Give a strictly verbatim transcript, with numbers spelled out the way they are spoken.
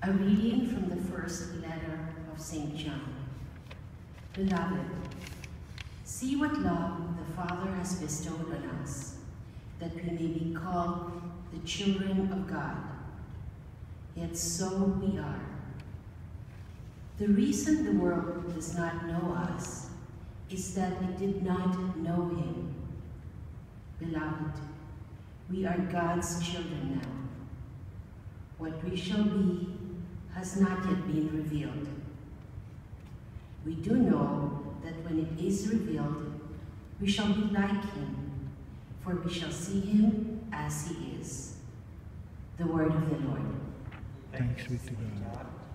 A reading from the first letter of Saint John. Beloved, see what love the Father has bestowed on us, that we may be called the children of God. Yet so we are. The reason the world does not know us is that it did not know him. Beloved, we are God's children now. What we shall be has not yet been revealed. We do know that when it is revealed, we shall be like him, for we shall see him as he is. The word of the Lord. Thanks be to God.